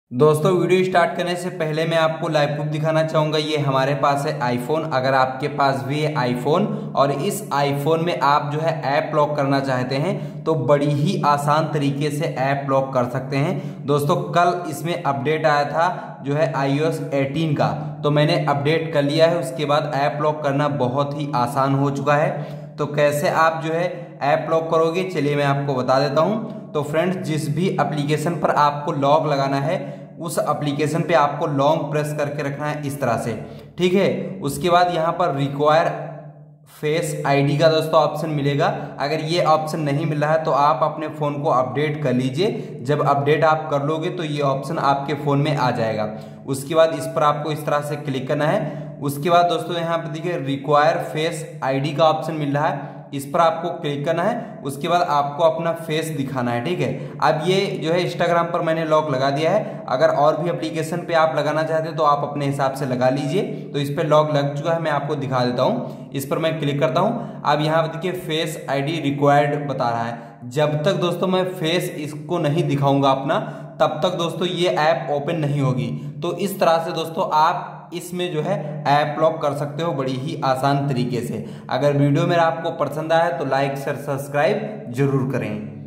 दोस्तों video start करने से पहले मैं आपको लाइव प्रूफ दिखाना चाहूँगा। ये हमारे पास है आईफोन। अगर आपके पास भी है आईफोन और इस आईफोन में आप जो है ऐप लॉक करना चाहते हैं तो बड़ी ही आसान तरीके से ऐप लॉक कर सकते हैं। दोस्तों कल इसमें अपडेट आया था जो है iOS 18 का, तो मैंने अपडेट कर लिया है। उसके बाद ऐप लॉक करना बहुत ही आसान हो चुका है। तो कैसे आप जो है ऐप लॉक करोगे, चलिए मैं आपको बता देता हूँ। तो फ्रेंड्स, जिस भी एप्लीकेशन पर आपको लॉक लगाना है उस एप्लीकेशन पे आपको लॉन्ग प्रेस करके रखना है इस तरह से, ठीक है। उसके बाद यहाँ पर रिक्वायर फेस आईडी का दोस्तों ऑप्शन मिलेगा। अगर ये ऑप्शन नहीं मिल रहा है तो आप अपने फ़ोन को अपडेट कर लीजिए। जब अपडेट आप कर लोगे तो ये ऑप्शन आपके फ़ोन में आ जाएगा। उसके बाद इस पर आपको इस तरह से क्लिक करना है। उसके बाद दोस्तों यहाँ पर देखिए रिक्वायर फेस आईडी का ऑप्शन मिल रहा है, इस पर आपको क्लिक करना है। उसके बाद आपको अपना फेस दिखाना है, ठीक है। अब ये जो है इंस्टाग्राम पर मैंने लॉक लगा दिया है। अगर और भी एप्लीकेशन पे आप लगाना चाहते हैं तो आप अपने हिसाब से लगा लीजिए। तो इस पर लॉक लग चुका है, मैं आपको दिखा देता हूँ। इस पर मैं क्लिक करता हूँ। अब यहाँ पर देखिए फेस आईडी रिक्वायर्ड बता रहा है। जब तक दोस्तों मैं फेस इसको नहीं दिखाऊंगा अपना, तब तक दोस्तों ये ऐप ओपन नहीं होगी। तो इस तरह से दोस्तों आप इसमें जो है ऐप लॉक कर सकते हो बड़ी ही आसान तरीके से। अगर वीडियो मेरा आपको पसंद आया तो लाइक शेयर सब्सक्राइब जरूर करें।